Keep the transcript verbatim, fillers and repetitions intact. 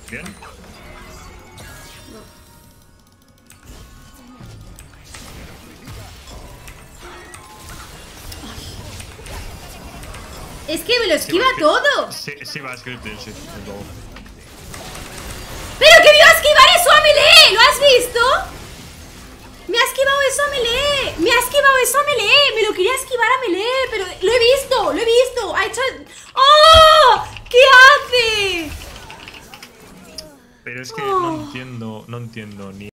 Bien. Es que me lo esquiva sí, todo. Sí, sí va a scripting, sí. ¡Pero que me iba a esquivar eso a melee! ¿Lo has visto? Me ha esquivado eso a melee. Me ha esquivado eso a melee. Me lo quería esquivar a melee, pero lo he visto, lo he visto. Ha hecho... ¡Oh! ¿Qué hace? Pero es que Oh. no entiendo, no entiendo ni